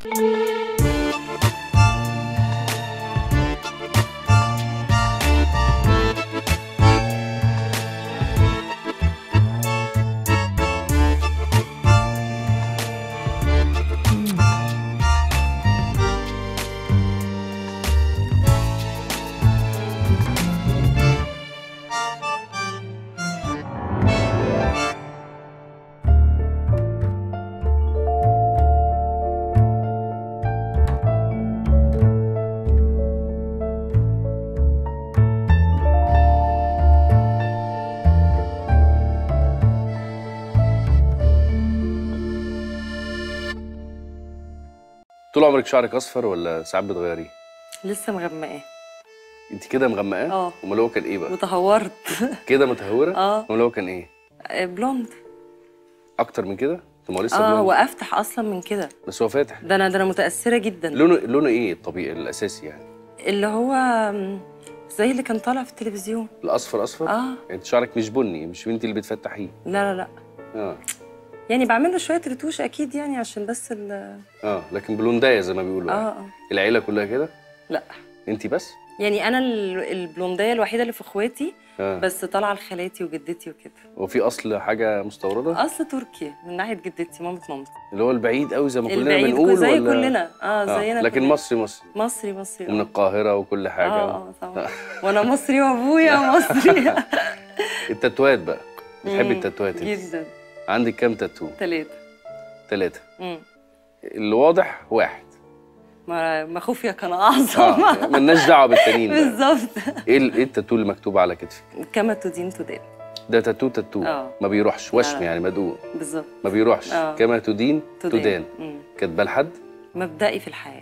طول عمرك شعرك اصفر ولا ساعات بتغيريه؟ لسه مغمقاه. انت كده مغمقاه؟ اه. امال هو كان ايه بقى؟ وتهورت. كده متهوره؟ اه. امال هو كان ايه؟ بلوند. اكتر من كده؟ طب ما هو لسه بلوند. هو افتح اصلا من كده. بس هو فاتح. ده انا متاثره جدا. لونه ايه الطبيعي الاساسي يعني؟ اللي هو زي اللي كان طالع في التلفزيون. الاصفر اصفر؟ اه. انت شعرك مش بني، مش انت اللي بتفتحيه. لا لا لا. اه. يعني بعمل له شويه رتوش اكيد يعني عشان بس لكن بلوندايه زي ما بيقولوا يعني. العيله كلها كده؟ لا. انت بس؟ يعني انا البلوندايه الوحيده اللي في اخواتي. بس طالعه لخالاتي وجدتي وكده. هو في اصل حاجه مستورده؟ اصل تركي من ناحيه جدتي مامتي. اللي هو البعيد قوي زي ما كلنا بنقول زي ولا؟ كلنا. زينا لكن كلنا. مصري مصري. ومن القاهره وكل حاجه. طبعا. وانا مصري وابويا مصري. التاتوات بقى، بتحبي التاتوات جدا. عندك كام تاتو؟ 3. اللي واضح 1. ما خفيا كان اعظم. مالناش دعوه بالتانيين. بالظبط. ايه التاتو اللي مكتوب على كتفك؟ كما تدين تدان. ده تاتو. ما بيروحش وشم يعني مدقوق. بالظبط. ما بيروحش. كما تدين تدان. كاتباه لحد؟ مبدئي في الحياه.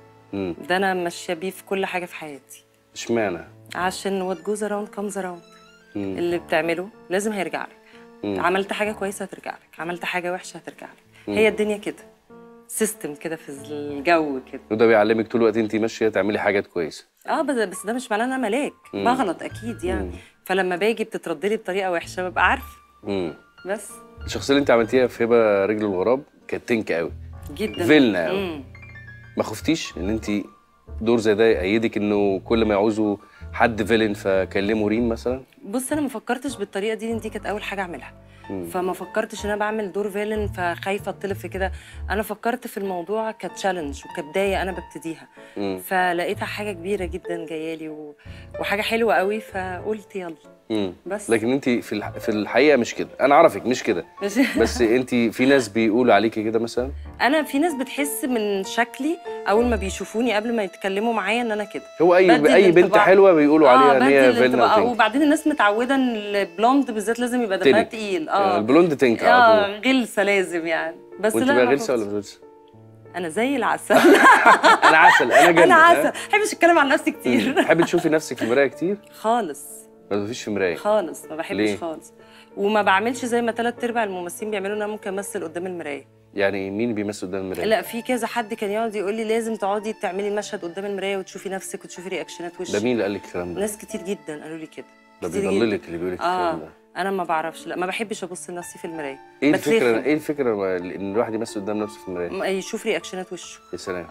ده انا ماشيه بيه في كل حاجه في حياتي. اشمعنى؟ عشان وات جوز اراوند كامز اراوند. اللي بتعمله لازم هيرجع لك. عملت حاجه كويسه هترجع لك، عملت حاجه وحشه هترجع لك. هي الدنيا كده سيستم كده في الجو كده. وده بيعلمك طول الوقت انت ماشيه تعملي حاجات كويسه. بس ده مش معناه ان انا ملاك. بغلط اكيد يعني. فلما باجي بتتردلي بطريقه وحشه ببقى عارفه. بس الشخصيه اللي انت عملتيها في هبه رجل الغراب كانت تنك قوي جدا، فيلنا قوي. ما خفتيش ان انت دور زي ده يأيدك انه كل ما يعوزوا حد فيلن فكلموا ريم مثلا؟ بص انا ما فكرتش بالطريقه دي، دي كانت اول حاجه اعملها. فما فكرتش ان انا بعمل دور فيلن فخايفه اطلب في كده. انا فكرت في الموضوع كتشالنج وكبدايه انا ببتديها. فلقيتها حاجه كبيره جدا جايالي وحاجه حلوه قوي فقلت يلا. بس لكن انت في الحقيقه مش كده، انا اعرفك مش كده. بس انت في ناس بيقولوا عليكي كده مثلا؟ انا في ناس بتحس من شكلي اول ما بيشوفوني قبل ما يتكلموا معايا ان انا كده. هو اي بنت حلوه بيقولوا عليها ان هي فيلنا. وبعدين الناس متعوده ان البلوند بالذات لازم يبقى دمها تقيل. البلوند تنك على طول. غلسه لازم يعني. بس وانت بقى غلسه ولا مش غلسه؟ انا زي العسل. انا عسل، انا جنة. انا عسل، ما بحبش اتكلم عن نفسي كتير. بتحبي تشوفي نفسك في المرايه كتير؟ خالص. ما فيش في مرايه خالص، ما بحبش ليه؟ خالص. وما بعملش زي ما 3/4 الممثلين بيعملوا ان انا ممكن امثل قدام المرايه. يعني مين بيمثل قدام المرايه؟ لا في كذا حد كان يقعد يقول لي لازم تقعدي تعملي المشهد قدام المرايه وتشوفي نفسك وتشوفي رياكشنات وشك. ده مين اللي قال لك الكلام ده؟ ناس كتير جدا قالوا لي كده. ده بيضللك اللي بيقول لك الكلام ده. انا ما بعرفش، لا ما بحبش ابص لنفسي في المرايه. ايه الفكره ان الواحد يمثل قدام نفسه في المرايه؟ يشوف رياكشنات وشه. يا سلام.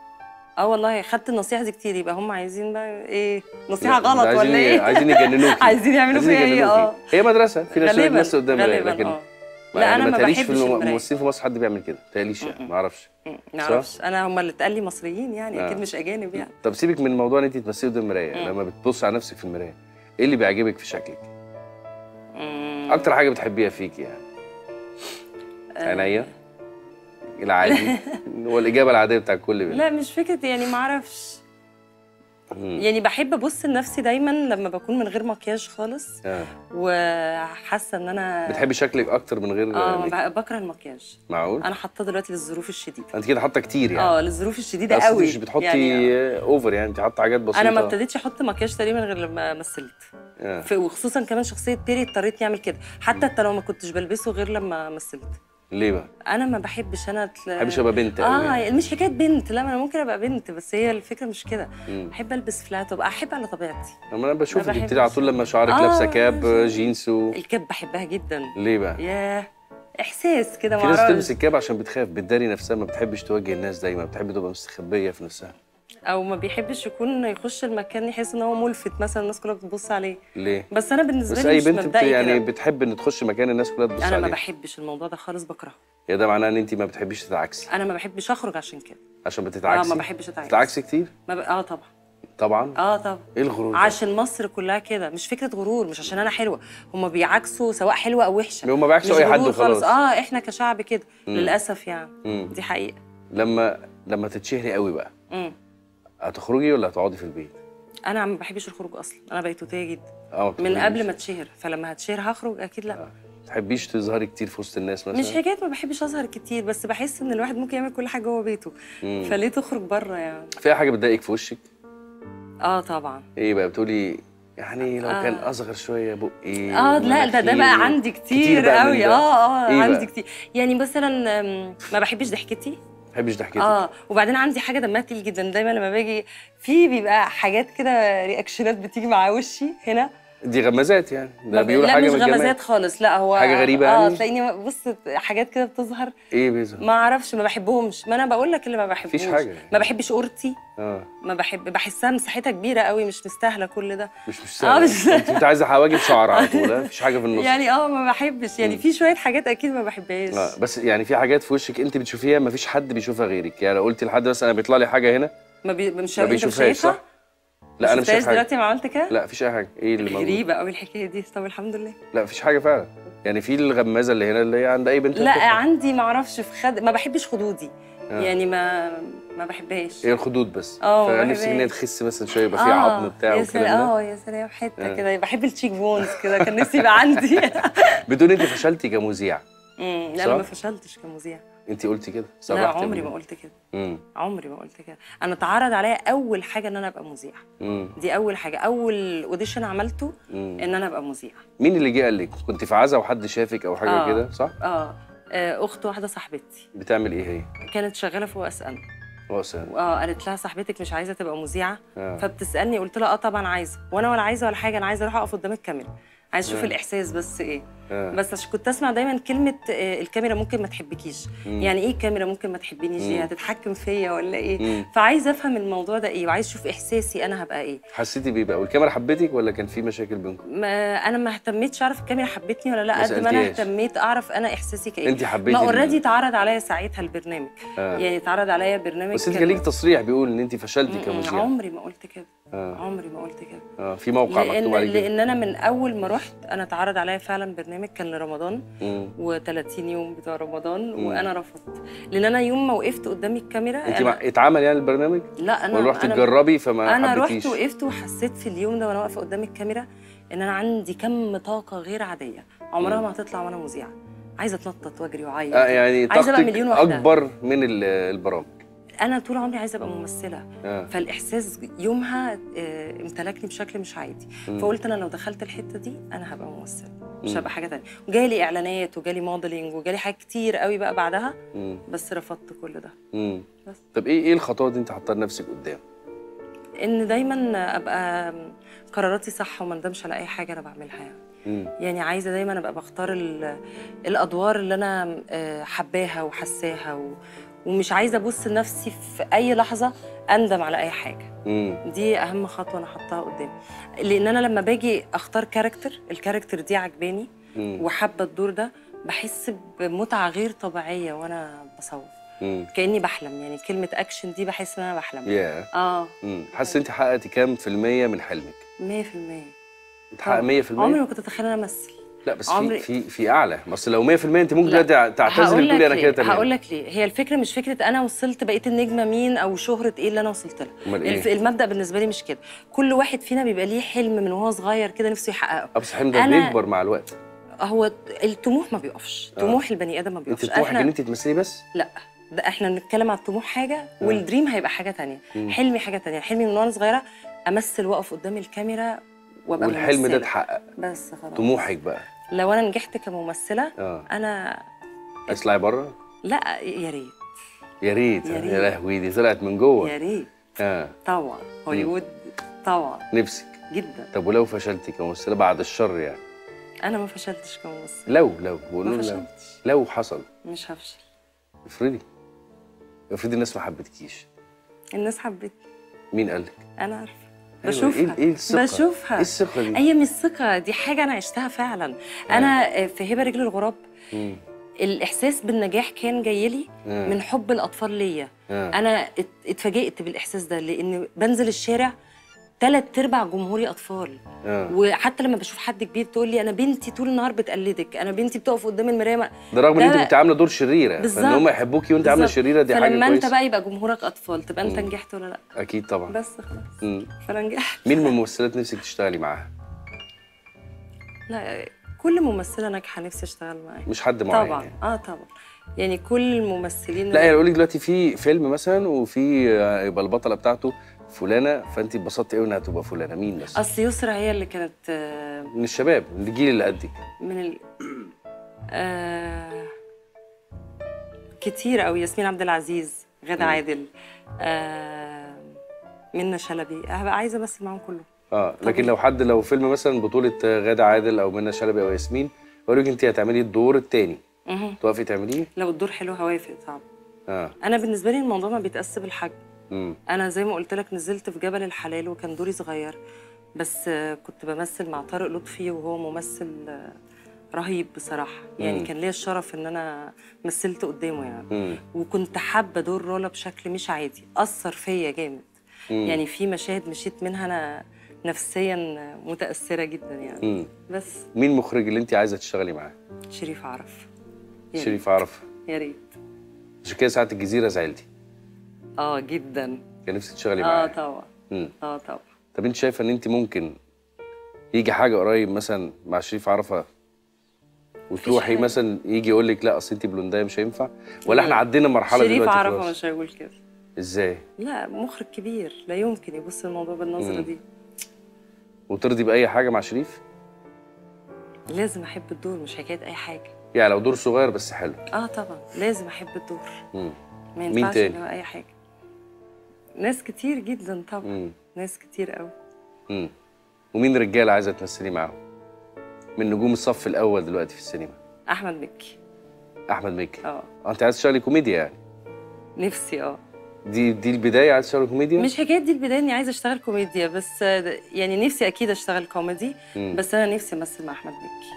والله خدت النصيحه دي كتير. يبقى هم عايزين بقى ايه؟ نصيحه غلط ولا ايه؟ عايزين يجننوكي. عايزين يعملوا فيا ايه؟ هي مدرسه، في ناس بتمثل قدام المرايه لكن لا انا ما بحبش في الممثلين في مصر حد بيعمل كده، ما تقليش يعني، ما اعرفش. انا هم اللي اتقال لي مصريين يعني اكيد مش اجانب يعني. طب سيبك من موضوع ان انت تمثلي قدام المرايه، لما بتبص على نفسك في المرايه ايه اللي بيعجبك في شكلك؟ اكتر حاجه بتحبيها فيكي يعني؟ عينيا العادي هو الاجابه العاديه بتاع الكل. لا مش فكره يعني، ما اعرفش. يعني بحب ابص لنفسي دايما لما بكون من غير مكياج خالص. وحاسه ان انا بتحبي شكلك اكتر من غير بكره المكياج. معقول؟ انا حاطاه دلوقتي للظروف الشديده. انت كده حاطه كتير يعني؟ للظروف الشديده قوي. مش بتحطي يعني اوفر يعني، انت حاطه حاجات بسيطه. انا ما ابتديتش احط مكياج تقريبا غير لما مثلت. وخصوصا كمان شخصيه بيري اضطريت اعمل كده، حتى لو ما كنتش بلبسه غير لما مثلت. ليه بقى؟ انا ما بحبش ما بحبش ابقى بنت قوي يعني. مش حكايه بنت، لا انا ممكن ابقى بنت بس هي الفكره مش كده. بحب البس فلات وابقى احب على طبيعتي. انا بشوفك بتبتدي على طول لما شعرك لابسه كاب جينز الكاب بحبها جدا. ليه بقى؟ ياه احساس كده في ناس معرفش. بتلبس الكاب عشان بتخاف، بتداري نفسها، ما بتحبش تواجه الناس دايما، بتحب تبقى مستخبيه في نفسها. او ما بيحبش يكون يخش المكان يحس ان هو ملفت مثلا الناس كلها بتبص عليه. ليه؟ بس انا بالنسبه بس لي اي مش بنت مبدئي يعني كده. بتحب ان تخش مكان الناس كلها تبص انا عليه. ما بحبش الموضوع ده خالص، بكرهه. يا ده معناه ان انت ما بتحبيش تتعكسي. انا ما بحبش اخرج عشان كده. عشان بتتعكسي؟ ما بحبش اتعكس. تتعكسي كتير؟ طبعا. طبعا؟ طبعا. ايه الغرور ده؟ عشان مصر كلها كده، مش فكره غرور، مش عشان انا حلوه، هم بيعكسوا سواء حلوه او وحشه. هم بيعكسوا مش اي حد غرور وخلاص. خالص. احنا كشعب كده للاسف يعني. دي حقيقه. لما تتشهري قوي بقى هتخرجي ولا هتقعدي في البيت؟ انا ما بحبش الخروج اصلا، انا بيتوتيه جدا. ما من قبل ما اتشهر، فلما هتشهر هخرج اكيد لا. ما تحبيش تظهري كتير في وسط الناس مثلا؟ مش حكايه ما بحبش اظهر كتير، بس بحس ان الواحد ممكن يعمل كل حاجه جوه بيته. فليه تخرج بره يعني؟ في حاجه بتضايقك في وشك؟ طبعا. ايه بقى بتقولي يعني لو كان اصغر شويه بقي؟ لا ده بقى عندي كتير قوي. عندي كتير. يعني مثلا ما بحبش ضحكتي. ما بحبش ضحكتك. وبعدين عندي حاجه دمها تقيل جدا، دايما لما باجي بيبقى حاجات كده رياكشنات بتيجي مع وشي هنا. دي غمازات يعني؟ ده بيقول لا حاجه مش من الجمال. غمازات خالص، لا هو حاجه غريبه يعني. تلاقيني بص حاجات كده بتظهر. ايه بيظهر؟ ما اعرفش، ما بحبهمش. ما انا بقول لك اللي ما بحبوش. مفيش حاجه يعني. ما بحبش قورتي. ما بحسها مساحتها كبيره قوي، مش مستاهله كل ده. مش مستاهله. انت عايزه حواجب شعر على طول؟ مفيش حاجه في النص يعني ما بحبش يعني. في شويه حاجات اكيد ما بحبهاش. بس يعني في حاجات في وشك انت بتشوفيها مفيش حد بيشوفها غيرك، يعني لو قلتي لحد مثلا انا بيطلع لي حاجه هنا مش بيشوفهاش صح؟ لا انا مش شايف حاجه دلوقتي ما عملت كده. لا مفيش اي حاجه. ايه اللي موجود؟ غريبه قوي الحكايه دي. طب الحمد لله. لا مفيش حاجه فعلا. يعني في الغمازه اللي هنا اللي هي عند اي بنت. لا عندي ما اعرفش في ما بحبش خدودي. يعني ما بحبهاش. هي الخدود بس. فنفسي ان هي تخس مثلا شويه، يبقى فيها عظم بتاع وكده. يا سلام حته كده. بحب التشيك بونز كده، كان نفسي يبقى عندي. بدون انت فشلتي كمذيعه؟ لا انا ما فشلتش كمذيعه. انت قلتي كده؟ لا عمري ما قلت كده. عمري ما قلت كده. انا اتعرض عليا اول حاجه ان انا ابقى مذيعه. دي اول حاجه، اول اوديشن عملته ان انا ابقى مذيعه. مين اللي جه قال لك؟ كنت في عزا وحد شافك او حاجه كده صح؟ اخت واحده صاحبتي. بتعمل ايه هي؟ كانت شغاله في واسأل. واسأل. قالت لها صاحبتك مش عايزه تبقى مذيعه؟ فبتسالني، قلت لها طبعا عايزه. وانا ولا عايزه ولا حاجه، انا عايزه اروح اقف قدام الكاميرا، عايزه اشوف الاحساس بس ايه. بس عشان كنت اسمع دايما كلمه الكاميرا ممكن ما تحبكيش. يعني ايه الكاميرا ممكن ما تحبنيش؟ دي هتتحكم فيا ولا ايه؟ فعايزه افهم الموضوع ده ايه، وعايزه اشوف احساسي انا هبقى ايه. حسيتي بيه بقى والكاميرا حبتك ولا كان في مشاكل بينكم؟ انا ما اهتميتش اعرف الكاميرا حبتني ولا لا، قد ما انا اهتميت اعرف انا احساسي كايه. انت حبيتي؟ ما اوريدي اتعرض عليا ساعتها البرنامج. يعني اتعرض عليا برنامج. بس انت كان ليك تصريح بيقول ان انت فشلتي كمذيعه. عمري ما قلت كده. عمري ما قلت كده. في موقع مكتوب عليه كده. لان انا من اول ما رحت انا اتعرض عليا فعلا برنامج كان لرمضان و30 يوم بتوع رمضان وانا رفضت. لان انا يوم ما وقفت قدام الكاميرا انت اتعمل يعني البرنامج؟ لا انا ولا رحت تجربي فما انا حبيتيش؟ رحت وقفت وحسيت في اليوم ده وانا واقفه قدام الكاميرا ان انا عندي كم طاقه غير عاديه عمرها ما هتطلع وانا مذيعه. عايزه اتنطط واجري واعيط. يعني عايزه ابقى مليون واحده اكبر من البرامج. انا طول عمري عايزه ابقى ممثله. فالاحساس يومها امتلكني بشكل مش عادي. فقلت انا لو دخلت الحته دي انا هبقى ممثله، مش هبقى حاجه تانية. وجالي اعلانات وجالي موديلنج وجالي حاجات كتير قوي بقى بعدها. بس رفضت كل ده. بس طب ايه الخطوات اللي انت حاطه لنفسك قدام؟ ان دايما ابقى قراراتي صح وما ندمش على اي حاجه انا بعملها يعني. يعني عايزه دايما ابقى بختار الادوار اللي انا حباها وحساها ومش عايزه ابص لنفسي في اي لحظه اندم على اي حاجه. دي اهم خطوه انا حطاها قدامي. لان انا لما باجي اختار الكاركتر دي عجباني وحابه الدور ده، بحس بمتعه غير طبيعيه وانا بصور. كاني بحلم. يعني كلمه اكشن دي بحس ان انا بحلم. حاسه انت حققتي كام في المية من حلمك؟ 100%. بتحقق 100%؟ عمري ما كنت اتخيل ان انا امثل. لا بس في اعلى. اصل لو 100% انت ممكن دلوقتي تعتذري وتقولي انا كده تمام. هقول لك ليه. هي الفكره مش فكره انا وصلت بقيت النجمه مين او شهره ايه اللي انا وصلت لها. امال ايه؟ المبدا بالنسبه لي مش كده. كل واحد فينا بيبقى ليه حلم من وهو صغير كده نفسه يحققه. بس الحلم ده بيكبر مع الوقت. هو الطموح ما بيقفش. طموح البني ادم ما بيقفش. انت طموحك ان انت تمثلي بس؟ لا، ده احنا بنتكلم على الطموح حاجه والدريم هيبقى حاجه ثانيه. حلمي حاجه ثانيه. حلمي من وانا صغيره امثل واقف قدام الكاميرا وابقى ممثله. والحلم ده اتحقق بس خلاص. طموحك بقى لو انا نجحت كممثله انا اطلعي بره؟ لا يا ريت. يا ريت. يا لهوي دي طلعت من جوه. يا ريت. طبعا هوليوود طبعا نفسك جدا. طب ولو فشلتي كممثله بعد الشر يعني؟ انا ما فشلتش كممثل. لو ما بقول فشلتش. لو حصل مش هفشل. افرضي الناس ما حبتكيش. الناس حبتني. مين قال لك؟ انا عارفه. أيوة، بشوفها. ايه الثقه؟ بشوفها. ايه الثقه دي؟ هي مش ثقه، دي حاجه انا عشتها فعلا. انا في هبه رجل الغراب الاحساس بالنجاح كان جاي لي من حب الاطفال ليا. انا اتفاجئت بالاحساس ده لان بنزل الشارع 3/4 جمهوري اطفال. وحتى لما بشوف حد كبير تقول لي انا بنتي طول النهار بتقلدك، انا بنتي بتقف قدام المرايه ده رغم ان انت كنت عامله دور شريره، فان هم يحبوكي وانت عامله شريره دي حاجه كويسه. فلما انت بقى يبقى جمهورك اطفال تبقى انت نجحت ولا لا؟ اكيد طبعا. بس خلاص فانا نجحت. مين من الممثلات نفسك تشتغلي معاها؟ لا، كل ممثله ناجحه نفسي اشتغل معاها. مش حد معين طبعا يعني. طبعا، يعني كل الممثلين. لا يعني اقول لك دلوقتي في فيلم مثلا وفي يبقى البطله بتاعته فلانه، فانت اتبسطتي قوي انها تبقى فلانه، مين بس؟ اصل يسرا هي اللي كانت من الشباب، من الجيل اللي قدك. من كتير قوي. ياسمين عبد العزيز، غادة عادل، منى شلبي. هبقى عايزه امثل معاهم كلهم. لكن لو فيلم مثلا بطوله غادة عادل او منى شلبي او ياسمين، بقول لك انت هتعملي الدور الثاني، توافقي تعمليه؟ لو الدور حلو هوافق طبعا. انا بالنسبه لي الموضوع ما بيتقاس بالحجم. انا زي ما قلت لك نزلت في جبل الحلال وكان دوري صغير، بس كنت بمثل مع طارق لطفي وهو ممثل رهيب بصراحه. يعني كان ليا الشرف ان انا مثلت قدامه يعني. وكنت حابه دور رولا بشكل مش عادي، اثر فيا جامد. يعني في مشاهد مشيت منها انا نفسيا متاثره جدا يعني. بس مين المخرج اللي انت عايزه تشتغلي معاه؟ شريف عرف. شريف عرف. يا ريت. عشان كده ساعه الجزيره زعلتي؟ جدا. كان نفسك تشتغلي معاه؟ طبعا. طبعا. طب انت شايفه ان انت ممكن يجي حاجه قريب مثلا مع شريف عرفه وتروحي مثلا يجي يقول لك لا اصل انت بلوندايه مش هينفع، ولا احنا عدينا مرحله دلوقتي؟ شريف عرفه مش هيقول كده. ازاي؟ لا، مخرج كبير لا يمكن يبص الموضوع بالنظره دي. وترضي باي حاجه مع شريف؟ لازم احب الدور، مش حكايه اي حاجه. يعني لو دور صغير بس حلو؟ طبعا لازم احب الدور. ما مين ينفعش تاني؟ اللي هو اي حاجه. ناس كتير جدا طبعا. ناس كتير قوي. ومين رجاله عايزه تمثلي معاهم من نجوم الصف الاول دلوقتي في السينما؟ احمد مكي. احمد مكي. انت عايز تشتغلي كوميديا يعني؟ نفسي. دي البدايه، عايز تشتغلي كوميديا؟ مش حكايه دي البدايه اني عايزه اشتغل كوميديا بس، يعني نفسي اكيد اشتغل كوميدي. بس انا نفسي امثل مع احمد مكي.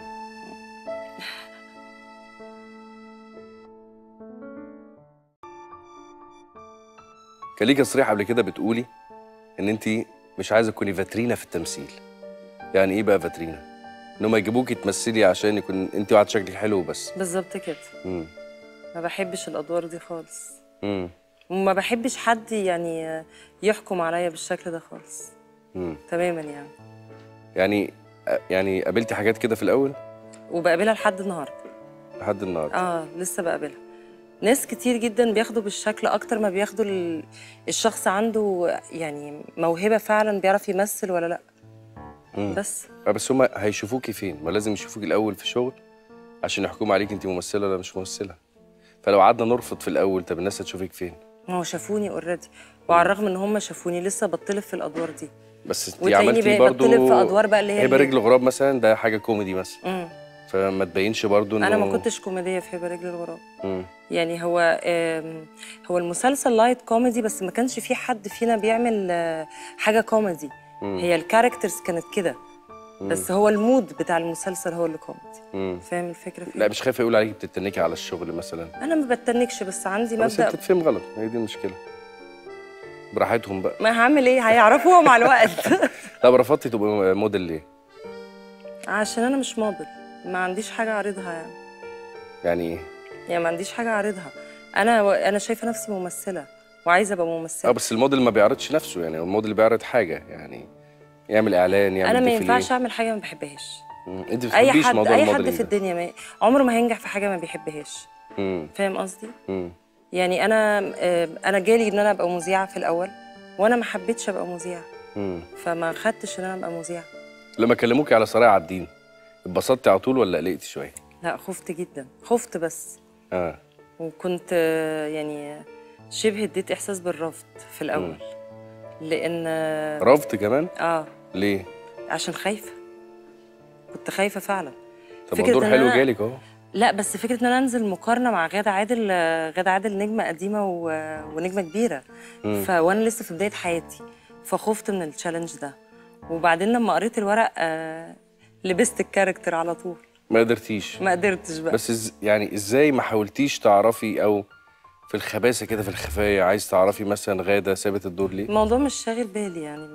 كان ليكي تصريح قبل كده بتقولي ان انت مش عايزه تكوني فاترينا في التمثيل. يعني ايه بقى فاترينا؟ ان هم يجيبوكي تمثلي عشان يكون انت واحد شكلك حلو بس؟ بالظبط كده. ما بحبش الادوار دي خالص. وما بحبش حد يعني يحكم عليا بالشكل ده خالص. تماما يعني قابلتي حاجات كده في الاول؟ وبقابلها لحد النهارده. لحد النهارده؟ لسه بقابلها. ناس كتير جدا بياخدوا بالشكل اكتر ما بياخدوا الشخص عنده يعني موهبه فعلا بيعرف يمثل ولا لا. بس هم هيشوفوكي فين؟ ما لازم يشوفوكي الاول في شغل عشان يحكموا عليك انت ممثله ولا مش ممثله. فلو قعدنا نرفض في الاول، طب الناس هتشوفك فين؟ ما هو شافوني اوريدي، وعلى الرغم ان هم شافوني لسه بطلب في الادوار دي. بس انت عملتي برضه بطلب في ادوار بقى اللي هي هبه رجل غراب مثلا، ده حاجه كوميدي مثلا. فما تبينش برضه انه انا ما كنتش كوميديه في هبه رجل الغراب. يعني هو المسلسل لايت كوميدي، بس ما كانش في حد فينا بيعمل حاجه كوميدي. هي الكاركترز كانت كده، بس هو المود بتاع المسلسل هو اللي كوميدي. فاهم الفكره فيه؟ لا مش خايفه يقول عليكي بتتنكي على الشغل مثلا؟ انا ما بتنكش، بس عندي مبدا. بس بتتفهم غلط، هي دي المشكله. براحتهم بقى. ما هعمل ايه؟ هيعرفوها مع الوقت. طب رفضتي تبقي موديل ليه؟ عشان انا مش موديل، ما عنديش حاجه اعرضها يعني. يعني ايه؟ يعني ما عنديش حاجه اعرضها. انا شايفه نفسي ممثله وعايزه ابقى ممثله. بس الموديل ما بيعرضش نفسه، يعني الموديل بيعرض حاجه، يعني يعمل اعلان، يعمل انا ما ديفيليه. ينفعش اعمل حاجه ما بحبهاش. انت بتحبيش موضوع اي الموديلنج حد في الدنيا عمره ما هينجح في حاجه ما بيحبهاش. فاهم قصدي؟ يعني انا جالي ان انا ابقى مذيعه في الاول، وانا ما حبيتش ابقى مذيعه. فما خدتش ان انا ابقى مذيعه. لما كلموكي على سرايا عابدين اتبسطتي على طول ولا قلقتي شويه؟ لا، خفت جدا، خفت بس. وكنت يعني شبه اديت احساس بالرفض في الاول. لان رفض كمان؟ ليه؟ عشان خايفه. كنت خايفه فعلا. طب ما الدور حلو جالك اهو. لا بس فكره ان انا انزل مقارنه مع غادة عادل، غادة عادل نجمه قديمه ونجمه كبيره، وانا لسه في بدايه حياتي، فخفت من التشالنج ده. وبعدين لما قريت الورق لبست الكاركتر على طول. ما قدرتيش؟ ما قدرتش بقى. بس يعني ازاي ما حاولتيش تعرفي، او في الخباثه كده في الخفايا عايز تعرفي مثلا غادة سابت الدور ليه؟ الموضوع مش شاغل بالي يعني،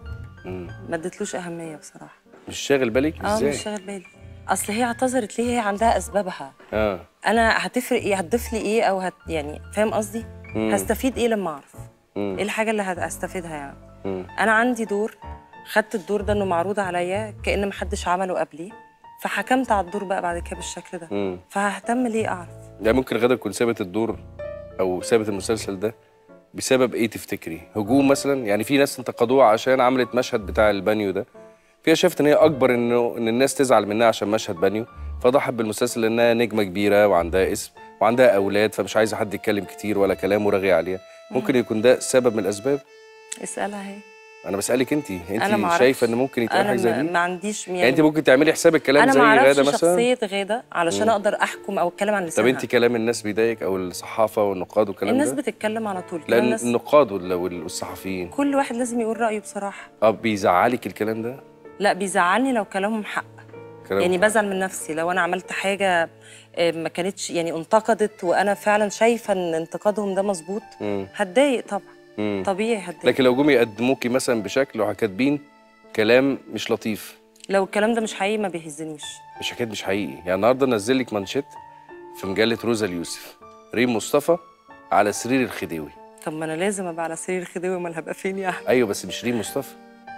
ما اديتلوش اهميه بصراحه. مش شاغل بالك ازاي؟ مش شاغل بالي. اصل هي اعتذرت ليه؟ هي عندها اسبابها. انا هتفرق ايه؟ هتضيف لي ايه؟ او يعني فاهم قصدي؟ هستفيد ايه لما اعرف؟ ايه الحاجه اللي هستفيدها يعني؟ انا عندي دور، خدت الدور ده انه معروض عليا كأن محدش عمله قبلي، فحكمت على الدور بقى بعد كده بالشكل ده. فههتم ليه اعرف؟ يعني ممكن غادة تكون سابت الدور او سابت المسلسل ده بسبب ايه تفتكري؟ هجوم مثلا؟ يعني في ناس انتقدوها عشان عملت مشهد بتاع البانيو ده، فيها شافت ان هي اكبر ان الناس تزعل منها عشان مشهد بانيو، فضحت بالمسلسل لانها نجمه كبيره وعندها اسم وعندها اولاد، فمش عايزه حد يتكلم كتير ولا كلام ورغي عليها. ممكن يكون ده سبب من الاسباب؟ اسالها هي. انا بسالك انت شايفه ان ممكن يتقال حاجه زي دي؟ انا ما عنديش يعني انت ممكن تعملي حساب الكلام زي غاده مثلا؟ انا ما اعرفش شخصيه غاده علشان اقدر احكم او اتكلم عن لسانها. طب انت كلام الناس بيضايقك، او الصحافه والنقاد والكلام ده؟ الناس بتتكلم على طول. لا النقاد والصحفيين كل واحد لازم يقول رايه بصراحه. بيزعلك الكلام ده؟ لا بيزعلني لو كلامهم حق. يعني بزعل من نفسي لو انا عملت حاجه ما كانتش يعني انتقدت وانا فعلا شايفه ان انتقادهم ده مظبوط، هتضايق طبعا. طبيعي هتضايق. لكن لو جم يقدموكي مثلا بشكل وكاتبين كلام مش لطيف، لو الكلام ده مش حقيقي ما بيهزنيش. مش حكايه مش حقيقي، يعني النهارده نزل لك مانشيت في مجله روزا اليوسف، ريم مصطفى على سرير الخديوي. طب ما انا لازم ابقى على سرير الخديوي، امال هبقى فين يعني؟ ايوه بس مش ريم مصطفى.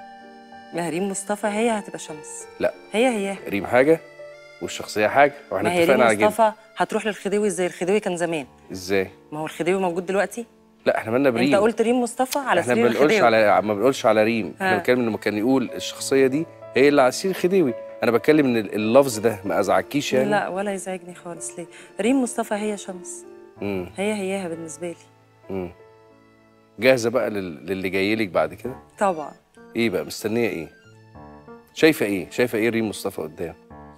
ما ريم مصطفى هي هتبقى شمس. لا هي ريم حاجه والشخصيه حاجه، واحنا اتفقنا على كده. ريم مصطفى هتروح للخديوي زي الخديوي كان زمان. ازاي؟ ما هو الخديوي موجود دلوقتي. لا احنا مالنا بريم. انت قلت ريم مصطفى على سرير الخديوي. ما بنقولش على ريم، احنا بنتكلم لما كان يقول الشخصيه دي هي اللي على سرير الخديوي. انا بتكلم ان اللفظ ده ما ازعجكيش يعني؟ لا ولا يزعجني خالص. ليه؟ ريم مصطفى هي شمس. هياها بالنسبه لي. جاهزه بقى للي جاي لك بعد كده؟ طبعا. ايه بقى مستنيه ايه؟ شايفه ايه ريم مصطفى قدام؟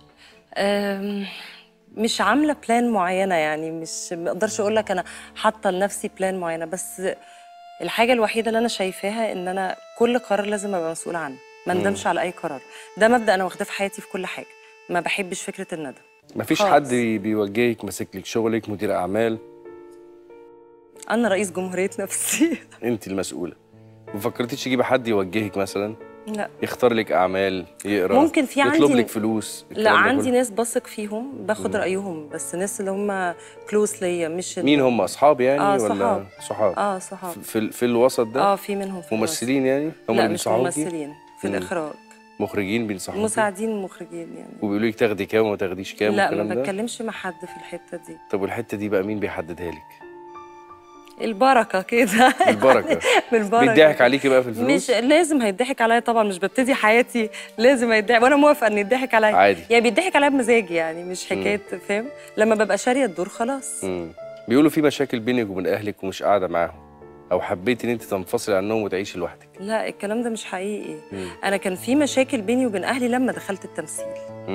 مش عامله بلان معينه يعني، مش ما اقدرش اقول لك انا حاطه لنفسي بلان معينه، بس الحاجه الوحيده اللي انا شايفاها ان انا كل قرار لازم ابقى مسؤوله عنه، ما ندمش على اي قرار. ده مبدا انا واخداه في حياتي في كل حاجه، ما بحبش فكره الندم. مفيش حد بيوجهك ماسك لك شغلك، مدير اعمال؟ انا رئيس جمهوريه نفسي. انت المسؤوله. ما فكرتيش تجيبي حد يوجهك مثلا؟ لا. يختار لك اعمال، يقرا، ممكن في عندي يطلب لك فلوس؟ لا عندي ناس بثق فيهم باخد رايهم، بس الناس اللي هم كلوز ليا. مش مين هم؟ اصحاب يعني ولا صحاب؟ صحاب. في الوسط ده؟ في منهم. في ممثلين يعني هم لا اللي بينصحوكي؟ مش ممثلين، في الاخراج. مخرجين بينصحوكي؟ مساعدين مخرجين يعني. وبيقولوا لك تاخدي كام وما تاخديش كام؟ لا ما بتكلمش مع حد في الحته دي. طب والحته دي بقى مين بيحددها لك؟ البركه كده. البركه. بالبركه. بيضحك عليكي بقى في الفلوس؟ مش لازم هيضحك عليا طبعا، مش ببتدي حياتي لازم هيضحك، وانا موافقه ان يضحك عليا عادي. يعني بيضحك عليا بمزاجي يعني، مش حكايه فاهم. لما ببقى شاريه الدور خلاص. بيقولوا في مشاكل بينك وبين اهلك ومش قاعده معاهم، او حبيتي ان انت تنفصلي عنهم وتعيشي لوحدك؟ لا الكلام ده مش حقيقي. انا كان في مشاكل بيني وبين اهلي لما دخلت التمثيل.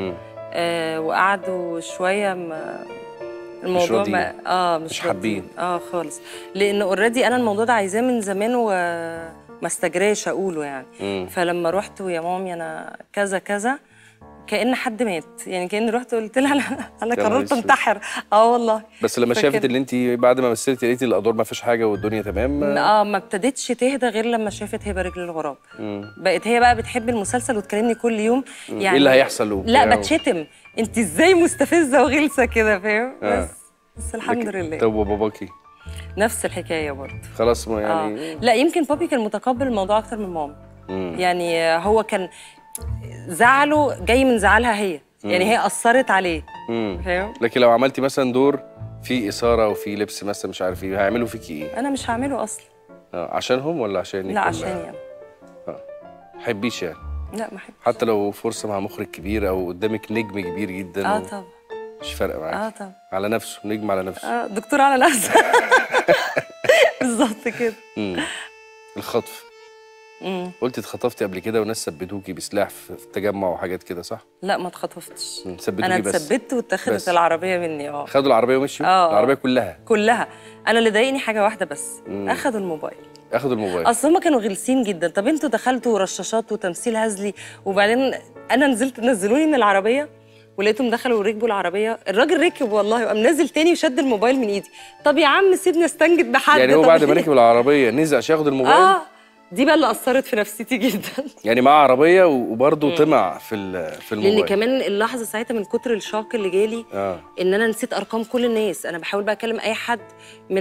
وقعدوا شويه الموضوع مش حابين خالص، لان اوريدي انا الموضوع ده عايزاه من زمان وما استجراش اقوله يعني. فلما رحت ويا مامي انا كذا كذا، كأن حد مات يعني، كأني رحت قلت لها انا قررت انتحر. والله. بس لما شافت اللي انت بعد ما مثلتي لقيتي الادوار ما فيش حاجه والدنيا تمام؟ ما ابتدتش تهدى غير لما شافت هبه رجل الغراب. بقت هي بقى بتحب المسلسل وتكلمني كل يوم يعني ايه اللي هيحصل له؟ لا بتشتم، انت ازاي مستفزه وغلسه كده فاهم. بس الحمد لله. طب وباباكي؟ نفس الحكايه برضه. خلاص ما يعني لا يمكن بابي كان متقبل الموضوع اكتر من ماما. يعني هو كان زعله جاي من زعلها هي، يعني هي اثرت عليه فاهم. لكن لو عملتي مثلا دور فيه اثاره وفي لبس مثلا مش عارف ايه، هيعملوا فيكي ايه؟ انا مش هعمله اصلا. عشانهم ولا عشانك؟ لا عشاني انا. حبيش يعني؟ لا ما حبيش. حتى لو فرصه مع مخرج كبير او قدامك نجم كبير جدا؟ طبعا. مش فارقه معاك؟ طبعا. على نفسه، نجم على نفسه. دكتور على نفسه. بالظبط كده. الخطف قلتي اتخطفتي قبل كده وناس ثبتوكي بسلاح في تجمع وحاجات كده، صح؟ لا ما اتخطفتش. ثبتوكي انا بس اتثبت واتاخدت العربيه مني. خدوا العربيه ومشوا؟ العربيه كلها. انا اللي ضايقني حاجه واحده بس، اخدوا الموبايل. اصل هم كانوا غلسين جدا. طب انتوا دخلتوا رشاشات وتمثيل هزلي، وبعدين انا نزلوني من العربيه ولقيتهم دخلوا وركبوا العربيه. الراجل ركب والله وقام نازل تاني وشد الموبايل من ايدي. طب يا عم سيبني استنجد بحد. يعني هو بعد ما ركب العربيه نزل عشان ياخد الموبايل؟ دي بقى اللي اثرت في نفسيتي جدا. يعني معاه عربيه وبرضه طمع في الموبايل. لان كمان اللحظه ساعتها من كتر الشوك اللي جالي ان انا نسيت ارقام كل الناس. انا بحاول بقى اكلم اي حد من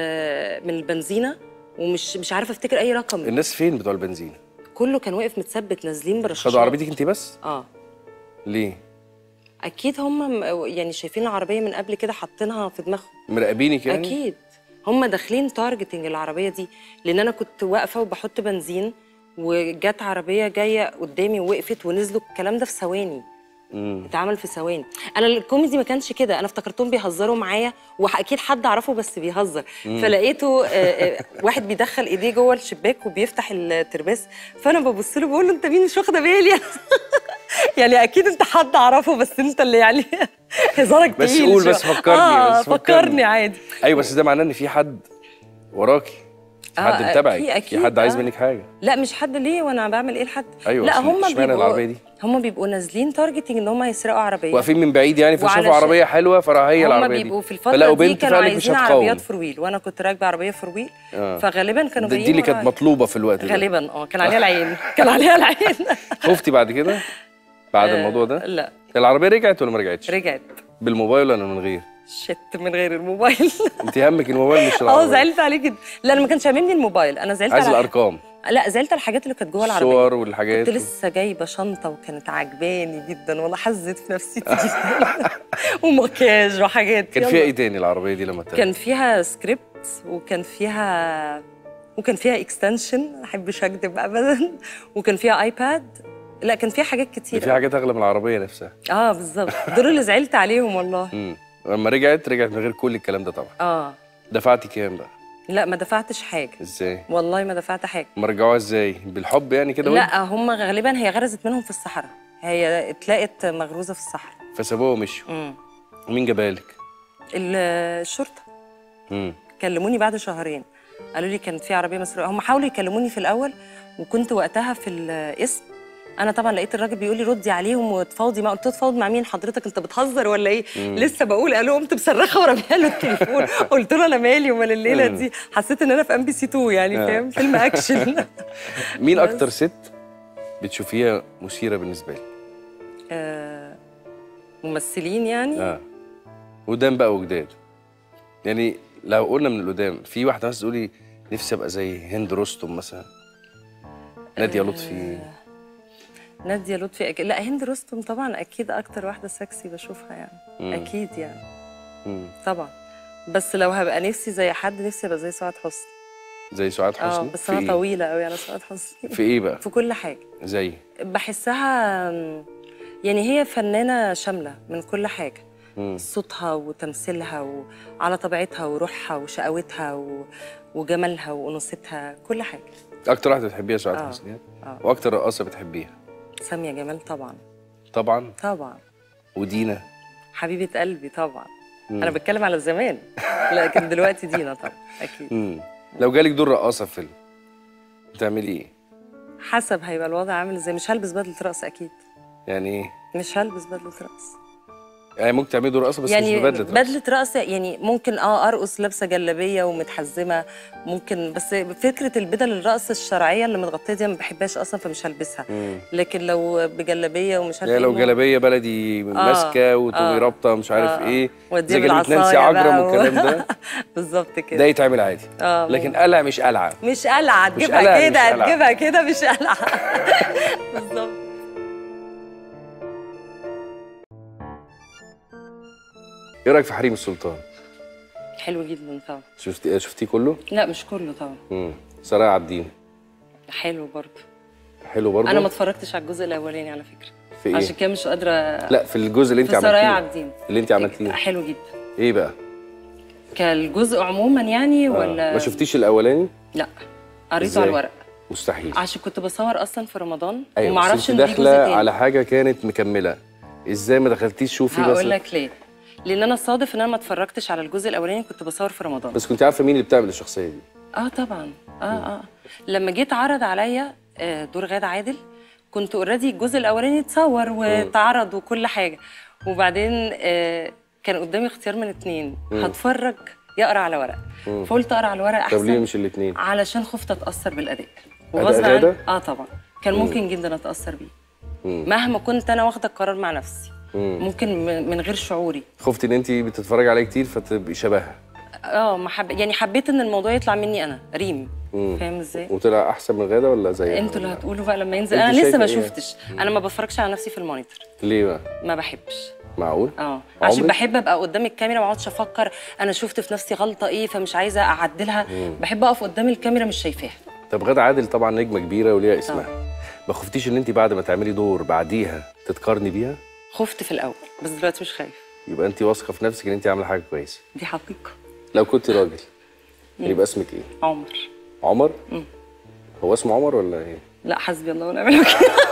البنزينه ومش عارفه افتكر اي رقم. الناس فين بتوع البنزينه؟ كله كان واقف متثبت نازلين برشاشات. خدوا عربيتك انت بس؟ ليه؟ اكيد هم يعني شايفين العربيه من قبل كده حاطينها في دماغهم، مراقبينك يعني؟ اكيد هم داخلين تارجتنج العربيه دي. لان انا كنت واقفه وبحط بنزين وجت عربيه جايه قدامي ووقفت ونزلوا الكلام ده في ثواني. اتعمل في ثواني. انا الكوميدي ما كانش كده، انا افتكرتهم بيهزروا معايا واكيد حد اعرفه بس بيهزر. فلقيته واحد بيدخل ايديه جوه الشباك وبيفتح الترباس، فانا ببص له بقول له انت مين؟ مش واخده بالي. يعني اكيد انت حد اعرفه بس انت اللي يعني هزارك تقيل. بس قول، بس فكرني. فكرني عادي. ايوه بس ده معناه ان في حد وراكي، حد متابعك، في حد عايز منك حاجه. لا مش حد. ليه وانا بعمل ايه لحد؟ أيوة. لا هم بيبقوا نازلين تارجتنج ان هم هيسرقوا عربيه، واقفين من بعيد يعني، فشافوا عربيه حلوه فراح هي العربيه دي. هم بيبقوا في الفتره دي كانوا عايزين عربيات فور ويل، وانا كنت راكبه عربيه فور ويل. فغالبا كانوا دي اللي كانت مطلوبه في الوقت ده غالبا. كان عليها العين. كان عليها العين. خفتي بعد كده بعد الموضوع ده؟ لا. العربيه رجعت ولا ما رجعتش؟ رجعت. من من غير؟ من غير الموبايل. انت همك الموبايل مش العربيه؟ زعلت عليه جدا. لا انا ما كانش هاممني الموبايل، انا زعلت عايز الارقام. لا زعلت على الحاجات اللي كانت جوه العربيه، الصور والحاجات. كنت لسه جايبه شنطه وكانت عاجباني جدا والله، حزت في نفسيتي جدا. ومكياج وحاجات. كان فيها ايه تاني العربيه دي لما كان فيها سكريبت وكان فيها اكستنشن، ما احبش اكدب ابدا، وكان فيها ايباد. لا كان فيها حاجات كتير. في حاجات اغلى من العربيه نفسها. بالظبط. دول اللي زعلت عليهم والله. لما رجعت من غير كل الكلام ده طبعا. دفعتي كام بقى؟ لا ما دفعتش حاجه. ازاي؟ والله ما دفعت حاجه. ما رجعوها ازاي؟ بالحب يعني كده؟ لا هم غالبا هي غرزت منهم في الصحراء، هي اتلاقت مغروزه في الصحراء فسابوها ومشوا. مين جابها لك؟ الشرطه. كلموني بعد شهرين قالوا لي كانت في عربيه مسروقه. هم حاولوا يكلموني في الاول وكنت وقتها في القسم. انا طبعا لقيت الراجل بيقول لي ردي عليهم وتفاوضي. ما قلت له تفاوض مع مين حضرتك؟ انت بتهزر ولا ايه؟ لسه بقول. قالوا قمت مصرخه ورميها له التليفون. قلت له انا مالي ومال الليله دي. حسيت ان انا في MBC 2 يعني، فاهم؟ فيلم اكشن. مين اكتر ست بتشوفيها مثيره بالنسبه لك؟ ممثلين يعني؟ قدام بقى وجداد يعني. لو قلنا من القدام في واحده مثلا تقولي نفسي ابقى زي هند رستم مثلا، ناديه لطفي. نادية لطفي لا هند رستم طبعا اكيد اكتر واحده سكسي بشوفها يعني. اكيد يعني. طبعا. بس لو هبقى نفسي زي حد، نفسي ابقى زي سعاد حسني. زي سعاد حسني؟ بس انا طويله قوي على سعاد حسني. في ايه بقى؟ في كل حاجه. زي بحسها يعني هي فنانه شامله من كل حاجه. صوتها وتمثيلها وعلى طبيعتها وروحها وشقاوتها وجمالها وانوثتها، كل حاجه. اكتر واحده بتحبيها سعاد حسني؟ واكتر رقاصه بتحبيها؟ سامية جمال طبعا. طبعا. ودينا حبيبه قلبي طبعا. انا بتكلم على زمان، لكن دلوقتي دينا طبعا اكيد. لو جالك دور رقاصه في فيلم بتعملي ايه؟ حسب هيبقى الوضع عامل ازاي. مش هلبس بدله رقص اكيد. يعني ايه؟ مش هلبس بدله رقص. يعني ممكن تعملي دور رقص بس يعني مش ببدله رقص. بدله رقص يعني ممكن ارقص لابسه جلابيه ومتحزمه ممكن، بس فكره البدل الرقص الشرعيه اللي متغطيه دي ما بحبهاش اصلا فمش هلبسها. لكن لو بجلابيه ومش عارفه يعني لو جلابيه بلدي ماسكه وتقومي رابطه مش عارف ايه زي جلابيه نانسي عجرم والكلام ده. بالظبط كده. ده يتعمل عادي. لكن قلعه مش قلعه. مش قلعه تجيبها كده، تجيبها كده مش قلعه. بالظبط. ايه رايك في حريم السلطان؟ حلو جدا طبعا. شفتيه كله؟ لا مش كله طبعا. سرايا عابدين حلو برضه. انا ما اتفرجتش على الجزء الاولاني على فكره. في ايه؟ عشان كده مش قادره. لا في الجزء اللي انت عملتيه. سرايا عابدين اللي انت عملتيه حلو جدا. ايه بقى؟ كالجزء عموما يعني ولا ما شفتيش الاولاني؟ لا قريته على الورق. مستحيل. عشان كنت بصور اصلا في رمضان ايوه وما اعرفش ان ان دي جزء داخله تاني. على حاجه كانت مكمله، ازاي ما دخلتيش شوفي بس؟ هقول لك ليه. لان انا صادف ان انا ما اتفرجتش على الجزء الاولاني، كنت بصور في رمضان. بس كنت عارفه مين اللي بتعمل الشخصيه دي؟ طبعا. لما جيت عرض عليا دور غادة عادل، كنت اوريدي الجزء الاولاني اتصور واتعرض وكل حاجه، وبعدين كان قدامي اختيار من اتنين، هتفرج يا اقرا على ورق. فقلت اقرا على ورق احسن. طب ليه مش الاثنين؟ علشان خفت اتاثر بالاداء أداء غادة؟ طبعا كان ممكن جدا اتاثر بيه مهما كنت انا واخده القرار مع نفسي. ممكن من غير شعوري. خفت ان انت بتتفرجي عليه كتير فتبقي شبهها. ما يعني حبيت ان الموضوع يطلع مني انا ريم. فاهم ازاي؟ وطلع احسن من غادة ولا زيها؟ انتوا اللي هتقولوا بقى لما ينزل. انا لسه ما شفتش. انا ما بفرجش على نفسي في المونيتور. ليه بقى؟ ما بحبش. معقول؟ عشان بحب ابقى قدام الكاميرا ما اقعدش افكر انا شفت في نفسي غلطه ايه فمش عايزه اعدلها. بحب اقف قدام الكاميرا مش شايفاها. طب غادة عادل طبعا نجمه كبيره وليها اسمها. ما خفتيش ان انت بعد ما تعملي دور بعديها تتقارني بيها؟ خفت في الاول بس دلوقتي مش خايف. يبقى انت واثقه في نفسك ان انت عامله حاجه كويسه. دي حقيقه. لو كنت راجل يبقى اسمك ايه؟ عمر. عمر؟ هو اسمه عمر ولا ايه؟ لا حسبي الله ونعم الوكيل.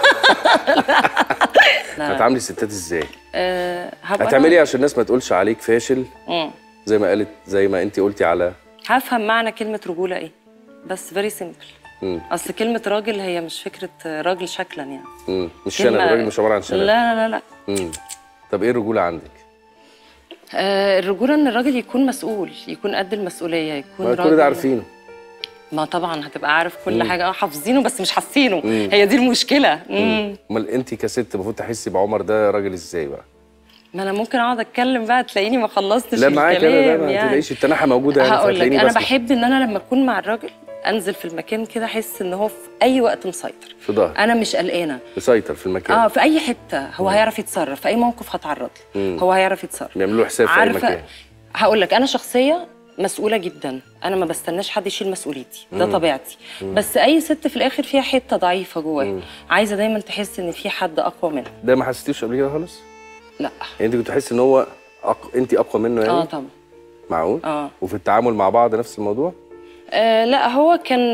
هتعاملي الستات ازاي؟ هتعملي ايه عشان الناس ما تقولش عليك فاشل؟ زي ما انت قلتي على هفهم معنى كلمه رجوله ايه، بس فيري سيمبل. اصل كلمه راجل هي مش فكره راجل شكلا يعني. مش شنب، الراجل مش عباره عن شنب. لا لا لا لا. طب ايه الرجوله عندك؟ الرجوله ان الراجل يكون مسؤول، يكون قد المسؤوليه، يكون راجل. كل ده عارفينه. ما طبعا هتبقى عارف كل حاجه. حافظينه بس مش حاسينه. هي دي المشكله. امال انت كست المفروض تحسي بعمر ده راجل ازاي بقى؟ ما انا ممكن اقعد اتكلم بقى تلاقيني ما خلصتش الكلام. لا معاك انا ما تلاقيش التناحه موجوده يعني. هقول لك انا بحب ان انا لما اكون مع الراجل انزل في المكان كده احس ان هو في اي وقت مسيطر في ظهر. انا مش قلقانه. مسيطر في المكان. في اي حته هو هيعرف يتصرف، في اي موقف هتعرض له هو هيعرف يتصرف. بيعملوا له حساب في اي مكان. هقول لك انا شخصيه مسؤوله جدا، انا ما بستناش حد يشيل مسؤوليتي، ده طبيعتي. بس اي ست في الاخر فيها حته ضعيفه جواها، عايزه دايما تحس ان في حد اقوى منها. ده ما حسيتيش قبل كده خالص؟ لا. يعني انت كنت تحسي ان هو انت اقوى منه يعني؟ طبعا. معقول؟ وفي التعامل مع بعض نفس الموضوع؟ لا هو كان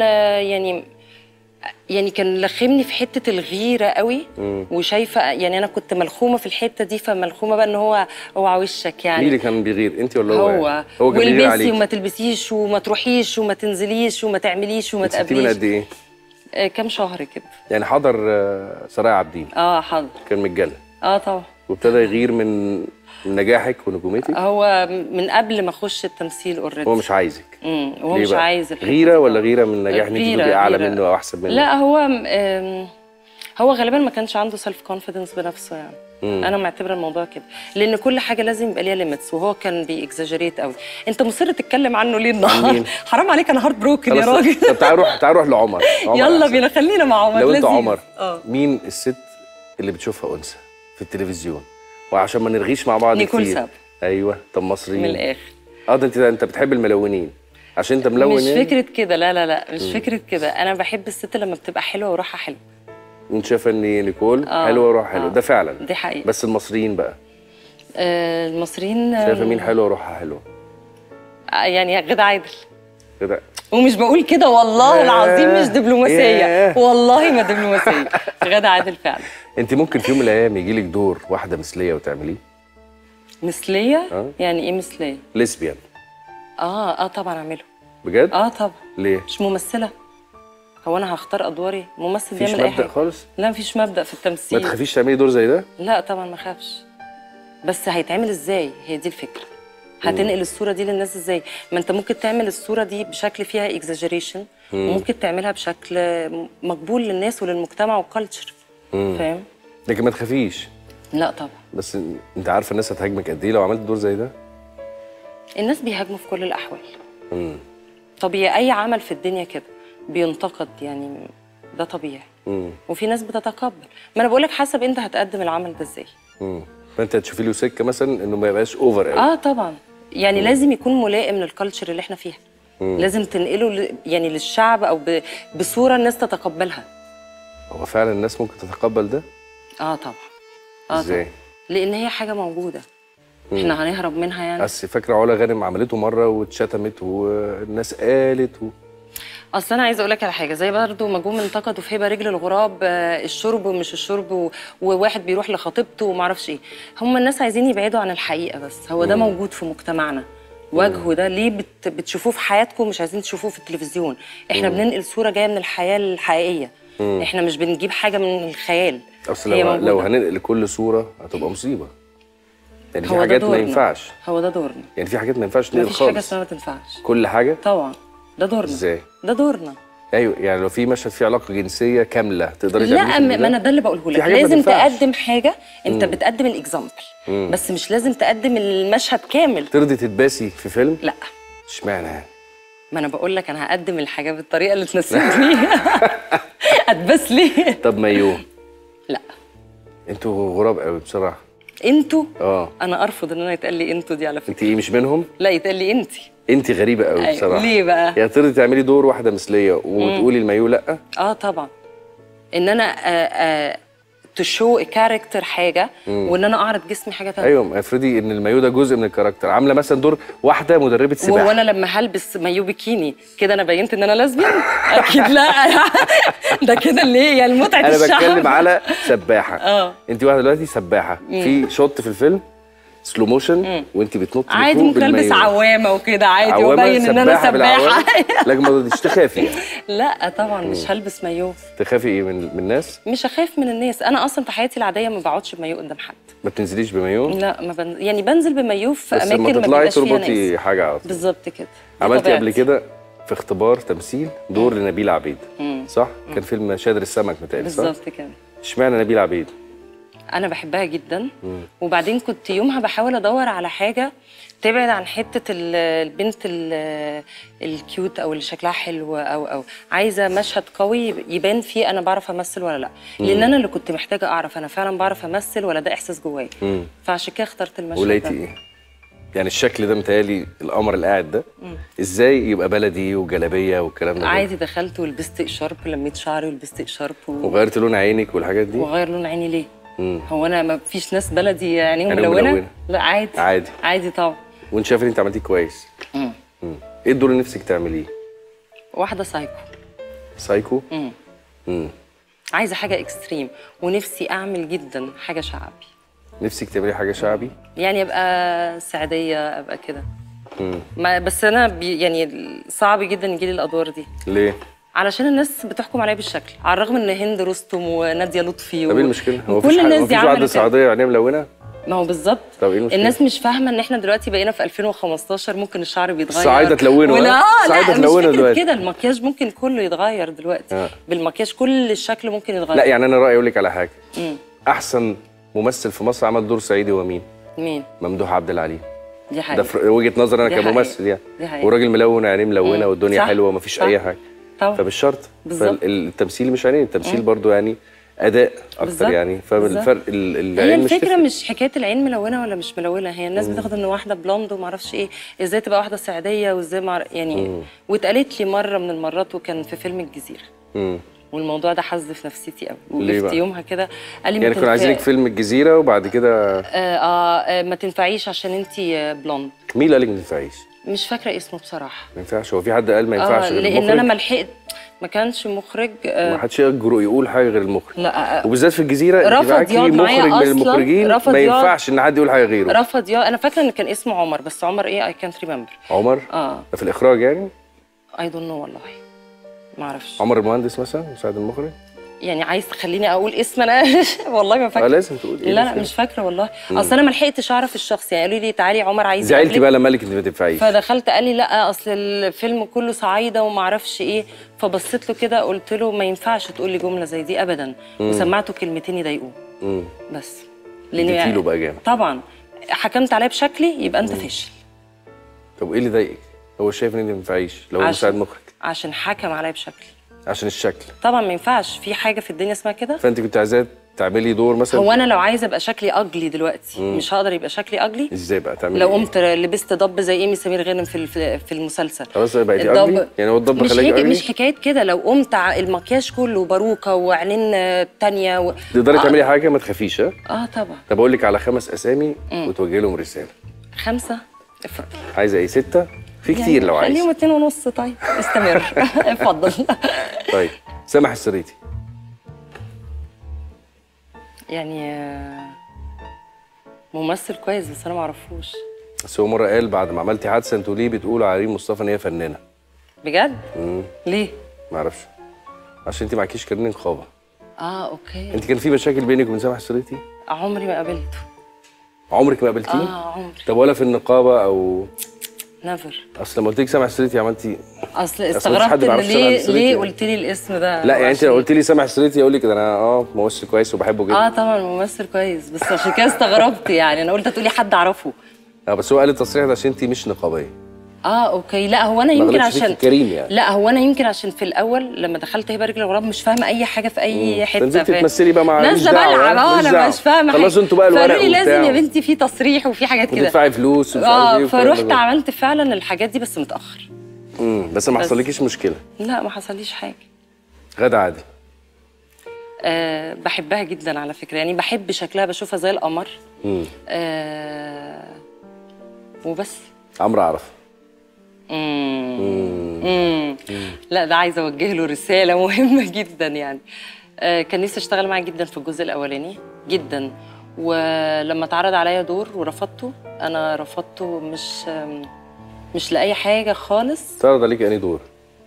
يعني كان لخمني في حته الغيره قوي. وشايفه يعني انا كنت ملخومه في الحته دي، فملخومه بقى ان هو اوعى وشك يعني. مين اللي كان بيغير، انت ولا هو؟ هو كان بيغير عليكي. والبسي وما تلبسيش وما تروحيش وما تنزليش وما تعمليش وما تقابليش. من قد ايه؟ كام شهر كده. يعني حضر سرايا عابدين؟ حضر. كان متجلى؟ طبعا. وابتدى يغير من نجاحك ونجومتك؟ هو من قبل ما اخش التمثيل اوريدي. هو مش عايزك؟ هو مش عايز غيره ولا غيره من نجاح ان انت تبقي اعلى منه او احسن منه؟ لا هو غالبا ما كانش عنده سيلف كونفيدنس بنفسه يعني. انا معتبره الموضوع كده، لان كل حاجه لازم يبقى ليها ليميتس، وهو كان بيكزاجريت قوي. انت مصر تتكلم عنه ليه النهارده؟ حرام عليك، انا هارد بروكن يا راجل. طب تعالى نروح لعمر. يلا بينا، خلينا مع عمر. لو انت عمر مين الست اللي بتشوفها انثى في التلفزيون؟ وعشان ما نرغيش مع بعض نيكول كتير. ساب. ايوه. طب مصريين؟ من الاخر. ده انت بتحب الملونين عشان انت ملون مش يعني؟ فكره كده، لا مش فكره كده. انا بحب الست لما بتبقى حلوه وروحها حلو. انت شايفه ان نيكول حلوه وروحها حلوه؟ ده فعلا دي حقيقه. بس المصريين بقى المصريين شايفه مين حلوه وروحها حلوه؟ يعني غادة عادل. كده. ومش بقول كده والله العظيم، مش دبلوماسيه والله ما دبلوماسيه. غادة عادل فعلا. انت ممكن في يوم من الايام يجي لك دور واحده مثليه وتعمليه؟ مثليه؟ يعني ايه مثليه؟ ليسبيان. طبعا اعمله. بجد؟ طبعا. ليه؟ مش ممثله. هو انا هختار ادواري؟ ممثل بيعمل اي حاجه. مفيش مبدأ خالص؟ لا مفيش مبدأ في التمثيل. ما تخافيش تعملي دور زي ده؟ لا طبعا ما اخافش، بس هيتعمل ازاي؟ هي دي الفكره. هتنقل الصوره دي للناس ازاي؟ ما انت ممكن تعمل الصوره دي بشكل فيها اكزاجريشن، وممكن تعملها بشكل مقبول للناس وللمجتمع والكالتشر. فاهم؟ لكن ما تخافيش. لا طبعا. بس انت عارفه الناس هتهاجمك قد ايه لو عملت دور زي ده؟ الناس بيهاجموا في كل الاحوال. طبيعي، اي عمل في الدنيا كده بينتقد يعني، ده طبيعي. وفي ناس بتتقبل. ما انا بقول لك حسب انت هتقدم العمل ده ازاي. فانت هتشوفي له سكه مثلا انه ما يبقاش اوفر قوي. طبعا. يعني لازم يكون ملائم للكالتشر اللي احنا فيها. لازم تنقله يعني للشعب او بصوره الناس تتقبلها. هو فعلا الناس ممكن تتقبل ده؟ طبعا. ازاي؟ لان هي حاجه موجوده، احنا هنهرب منها يعني؟ بس فاكره علا غانم عملته مره واتشتمت والناس قالت اصل انا عايزه اقول لك على حاجه، زي برضه ما جم انتقدوا في هبه رجل الغراب الشرب ومش الشرب وواحد بيروح لخطيبته وما اعرفش ايه. هم الناس عايزين يبعدوا عن الحقيقه، بس هو ده موجود في مجتمعنا. وجهه ده ليه بتشوفوه في حياتكم مش عايزين تشوفوه في التلفزيون؟ احنا بننقل صوره جايه من الحياه الحقيقيه. احنا مش بنجيب حاجه من الخيال. اصل لو هننقل كل صوره هتبقى مصيبه. يعني في حاجات ما ينفعش. هو ده دورنا. يعني في حاجات ما ينفعش ننقل خالص. مفيش حاجه اسمها ما تنفعش. كل حاجه؟ طبعا ده دورنا. ازاي؟ ده دورنا. ايوه، يعني لو في مشهد فيه علاقه جنسيه كامله تقدري تعملي؟ لا، ما انا ده اللي بقوله لك، لازم تقدم حاجه. انت بتقدم الاكزامبل بس مش لازم تقدم المشهد كامل. ترضي تتباسي في فيلم؟ لا. اشمعنى يعني؟ ما انا بقول لك انا هقدم الحاجه بالطريقه اللي تناسبني. اتبس ليه؟ طب مايوه؟ لا. انتوا غراب قوي بصراحه. انتوا؟ انا ارفض ان انا يتقال لي انتوا دي على فكره. انت ايه مش منهم؟ لا، يتقال لي انتي. انت غريبه قوي بصراحه. ليه بقى؟ يعني ترضي تعملي دور واحده مثليه وتقولي المايوه لا؟ طبعا. ان انا تشو كاركتر حاجه وان انا اعرض جسمي حاجه ثانيه. ايوه، افرضي ان المايوه ده جزء من الكاركتر، عامله مثلا دور واحده مدربه سباحه، وانا لما هلبس مايو بيكيني كده انا بينت ان انا لازبيان؟ اكيد لا. ده كده اللي هي المتعه الشعب. انا بتكلم على سباحه. انت واحده دلوقتي سباحه في شوت في الفيلم سلو موشن وانت بتنطي عادي، ممكن البس عوامه وكده عادي وابين ان انا سباحه. لكن ما تقدريش تخافي يعني. لا طبعا مش هلبس مايو. تخافي ايه من الناس؟ مش هخاف من الناس. انا اصلا في حياتي العاديه ما بقعدش بمايو قدام حد. ما بتنزليش بمايو؟ لا، ما يعني بنزل بمايو في اماكن ما بيبقاش فيها ناس. بس لما تطلعي تربطي حاجه على طول. بالظبط كده. عملتي قبل كده في اختبار تمثيل دور لنبيل عبيد صح؟ كان فيلم شادر السمك متهيألي صح؟ بالظبط كده. اشمعنى نبيل عبيد؟ انا بحبها جدا. وبعدين كنت يومها بحاول ادور على حاجه تبعد عن حته البنت الكيوت او اللي شكلها حلو او عايزه مشهد قوي يبان فيه انا بعرف امثل ولا لا. لان انا اللي كنت محتاجه اعرف انا فعلا بعرف امثل ولا ده احساس جوايا. فعشان كده اخترت المشهد ده. ولقيتي ايه؟ يعني الشكل ده متهيألي القمر اللي قاعد ده ازاي يبقى بلدي وجلابيه والكلام ده؟ عادي دخلت ولبست اشارب، لميت شعري ولبست اشارب وغيرت لون عينك والحاجات دي؟ وغير لون عيني ليه؟ هو انا ما فيش ناس بلدي عينيهم ملونه؟ لا عادي. عادي طبعا. وانت شايفه ان انت عملتيه كويس؟ ايه الدور اللي نفسك تعمليه؟ واحده سايكو. سايكو؟ عايزه حاجه اكستريم ونفسي اعمل جدا حاجه شعبي. نفسك تعملي حاجه شعبي؟ يعني ابقى سعديه ابقى كده. بس انا يعني صعب جدا يجيلي الادوار دي. ليه؟ علشان الناس بتحكم عليا بالشكل، على الرغم ان هند رستم وناديه لطفي طب ايه المشكله؟ هو كل الناس دي واحده سعوديه عينيها ملونه؟ ما هو بالظبط. طب ايه المشكله؟ الناس مش فاهمه ان احنا دلوقتي بقينا في 2015 ممكن الشعر بيتغير. الصعايده تلونه. لا مش فكره كده، المكياج ممكن كله يتغير دلوقتي. بالمكياج كل الشكل ممكن يتغير. لا يعني انا رايي اقول لك على حاجه. احسن ممثل في مصر عمل دور صعيدي هو مين؟ ممدوح عبد العليم. دي حقيقة. ده في وجهه نظري انا كممثل يعني. وراجل ملون عينيه ملونه والدنيا حلوه ومفيش اي حاجه. فبالشرط فالتمثيل مش عينين، التمثيل برضو يعني اداء اكتر بالزبط. يعني فالفرق العين هي الفكره مش حكايه العين ملونه ولا مش ملونه، هي الناس بتاخد ان واحده بلوند وما اعرفش ايه ازاي تبقى واحده سعديه وازاي يعني واتقالت لي مره من المرات وكان في فيلم الجزيره. والموضوع ده حز في نفسيتي قوي. وقفت يومها كده قال لي يعني كانوا عايزينك فيلم الجزيره وبعد كده ما تنفعيش عشان انت بلوند. مين اللي قال لك ما تنفعيش؟ مش فاكره اسمه بصراحه. ما ينفعش؟ هو في حد قال ما ينفعش غير المخرج؟ لان انا ما لحقت، ما كانش مخرج. ما حدش يقول حاجه غير المخرج. لا وبالذات في الجزيره رفض يقعد معايا مخرج من المخرجين ما ينفعش ان حد يقول حاجه غيره. رفض انا فاكره ان كان اسمه عمر، بس عمر ايه اي كانت ريمبر. عمر؟ ده في الاخراج يعني؟ اي دونت نو والله ما اعرفش. عمر المهندس مثلا مساعد المخرج؟ يعني عايز تخليني اقول اسم انا؟ والله ما فاكره. لازم تقولي. لا مش فاكره والله. اصل انا ما لحقتش اعرف الشخص، يعني قالوا لي تعالي عمر عايز زعلتي بقى لما قال لك انت ما تنفعيش؟ فدخلت قال لي لا اصل الفيلم كله صعايده وما اعرفش ايه، فبصيت له كده قلت له ما ينفعش تقول لي جمله زي دي ابدا. وسمعته كلمتين يضايقوه بس. لان يعني بقى جامد طبعا حكمت عليا بشكلي يبقى انت فاشل. طب ايه اللي ضايقك؟ هو شايف ان انت ما تنفعيش لو هو مساعد مخرج؟ عشان حكم عليا بشكلي. عشان الشكل؟ طبعا ما ينفعش في حاجه في الدنيا اسمها كده. فانت كنت عايزاه تعملي دور مثلا؟ هو انا لو عايزه ابقى شكلي اجلي دلوقتي مش هقدر يبقى شكلي اجلي. ازاي بقى تعملي؟ لو قمت لبست ضب زي ايمي سمير غانم في المسلسل خلاص بقيتي اجلي؟ يعني هو الضب خلاكي اجلي؟ مش حكايه كده، لو قمت المكياج كله باروكه وعينين تانيه تقدري تعملي حاجه ما تخافيش؟ طبعا. طب اقول لك على 5 اسامي وتوجهي لهم رساله. 5 افرض عايزه ايه؟ 6 في كتير لو عايز. خليهم 2.5. طيب استمر. اتفضل. طيب سامح السريتي. يعني ممثل كويس بس انا ما اعرفوش. بس هو مره قال بعد ما عملتي حادثه انتوا ليه بتقولوا على ريم مصطفى ان هي فنانه؟ بجد؟ ليه؟ ما اعرفش. عشان انت معكيش كارنيه نقابه. اوكي. انت كان في مشاكل بينك وبين سامح السريتي؟ عمري ما قابلته. عمرك ما قابلتيه؟ عمري. طب ولا في النقابه او نيفر. اصل لما قلت لك سامح السريتي عملتي اصل استغربت ان ليه قلت لي الاسم ده. لا يعني انت لو قلت لي سامح السريتي اقول لك ده انا ممثل كويس وبحبه جدا. طبعا ممثل كويس بس عشان كده استغربت يعني انا قلت هتقولي حد اعرفه. بس هو قال التصريح ده عشان انت مش نقابيه. اوكي. لا هو انا يمكن عشان كريم يعني. لا هو انا يمكن عشان في الاول لما دخلت هبه رجل الغراب مش فاهمه اي حاجه في اي حته. نزلتي تمثلي بقى مع نازله بلعب. انا مش فاهمه حاجه. خلصوا انتوا بقى الورق وبتاع. لازم يا بنتي في تصريح وفي حاجات كده وتدفعي فلوس ومش عارف ايه. فروحت عملت فعلا الحاجات دي بس متاخر. بس ما حصلكيش مشكله؟ لا ما حصليش حاجه. غادة عادل. بحبها جدا على فكره يعني بحب شكلها بشوفها زي القمر. وبس. عمرو عرفة. لا ده عايزه اوجه له رساله مهمه جدا يعني. كان نفسي اشتغل معاه جدا في الجزء الاولاني جدا ولما اتعرض عليا دور ورفضته. انا رفضته مش لاي حاجه خالص. اتعرض عليك انهي دور؟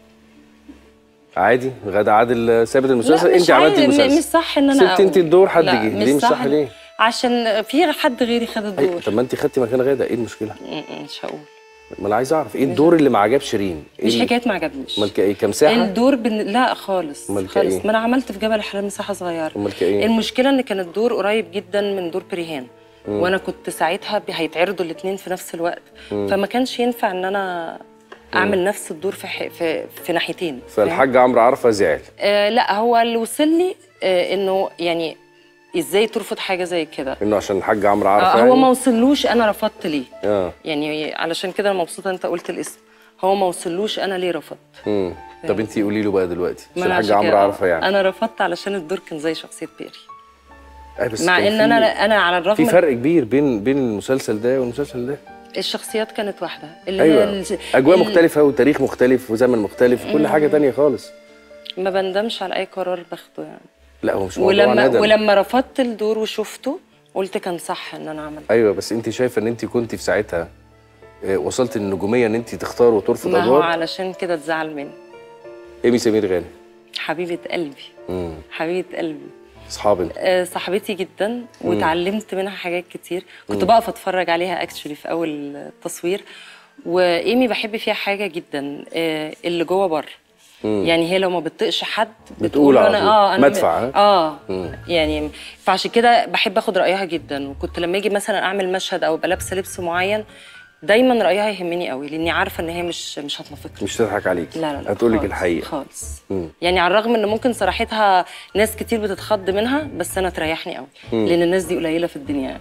عادي غادة عادل سابت المسلسل انت عملتي المسلسل. مش صح ان انا سبت انت الدور حد جه ليه مش صح ليه؟ عشان في حد غيري خد الدور. طب ما انت خدتي مكان غادة ايه المشكله؟ مش هقول. ما انا عايز اعرف ايه الدور اللي ما عجبش ريم؟ مش حكايه ما عجبنيش. امال ايه كمساحه؟ الدور لا خالص خالص. إيه؟ ما انا عملت في جبل الحلال مساحه صغيره. امال ايه؟ المشكله ان كان الدور قريب جدا من دور بريهان وانا كنت ساعتها هيتعرضوا الاثنين في نفس الوقت فما كانش ينفع ان انا اعمل نفس الدور في ناحيتين. فالحاج عمرو عرفة زعل. لا هو اللي وصل لي انه يعني ازاي ترفض حاجه زي كده؟ انه عشان الحاج عمرو عرفة هو يعني؟ ما وصلوش انا رفضت ليه. يعني علشان كده انا مبسوطه انت قلت الاسم. هو ما وصلوش انا ليه رفضت. طب انت قولي له بقى دلوقتي عشان الحاج عمرو عرفة يعني. انا رفضت علشان الدور كان زي شخصيه بيري. بس مع ان انا على الرغم في فرق كبير بين المسلسل ده والمسلسل ده. الشخصيات كانت واحده اجواء مختلفه وتاريخ مختلف وزمن مختلف وكل حاجه تانية خالص. ما بندمش على اي قرار باخده يعني. لا هو مش موضوع ندم. ولما رفضت الدور وشفته قلت كان صح ان انا اعمل. ايوه بس انت شايفه ان انت كنتي في ساعتها وصلت للنجوميه ان انت تختار وترفض ادوار؟ ما هو علشان كده اتزعل مني. ايمي سمير غانم. حبيبه قلبي. حبيبه قلبي. صاحبتي جدا واتعلمت منها حاجات كتير. كنت بقف اتفرج عليها اكشلي في اول تصوير. وايمي بحب فيها حاجه جدا اللي جوه بره. يعني هي لو ما بتطقش حد بتقول انا مدفع. يعني فعشان كده بحب اخد رايها جدا. وكنت لما اجي مثلا اعمل مشهد او ابقى لابسه لبس معين دايما رايها يهمني قوي لاني عارفه ان هي مش هتنافقني. مش تضحك عليك. لا هتقول لك الحقيقه خالص. يعني على الرغم ان ممكن صراحتها ناس كتير بتتخض منها بس انا تريحني قوي لان الناس دي قليله في الدنيا.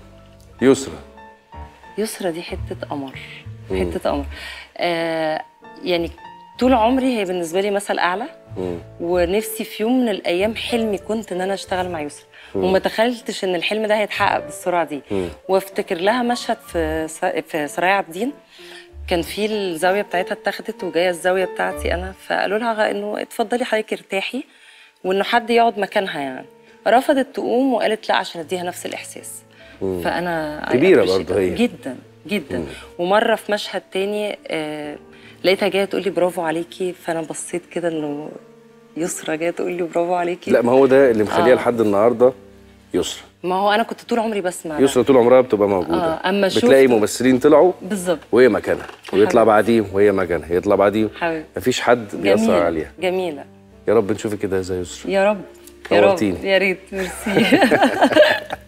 يسرا دي حته قمر. حته قمر. يعني طول عمري هي بالنسبه لي مثل اعلى. ونفسي في يوم من الايام حلمي كنت ان انا اشتغل مع يسرا وما تخيلتش ان الحلم ده هيتحقق بالسرعه دي. وافتكر لها مشهد في سرايا عابدين كان في الزاويه بتاعتها اتاخدت وجايه الزاويه بتاعتي انا فقالوا لها انه اتفضلي حضرتك ارتاحي وانه حد يقعد مكانها يعني. رفضت تقوم وقالت لا عشان اديها نفس الاحساس. فانا كبيره برضه هي جدا جدا. ومره في مشهد تاني لقيتها جايه تقول لي برافو عليكي فانا بصيت كده انه يسرا جايه تقول لي برافو عليكي. لا ما هو ده اللي مخليها لحد النهارده يسرا. ما هو انا كنت طول عمري بسمع يسرا طول عمرها بتبقى موجوده. اما بتلاقي ممثلين طلعوا بالظبط وهي مكانها ويطلع بعديهم وهي مكانها يطلع بعديهم. مفيش حد بيأثر عليها. جميله. يا رب نشوفك كده زي يسرا. يا رب. يا رب. يا ريت. ميرسي.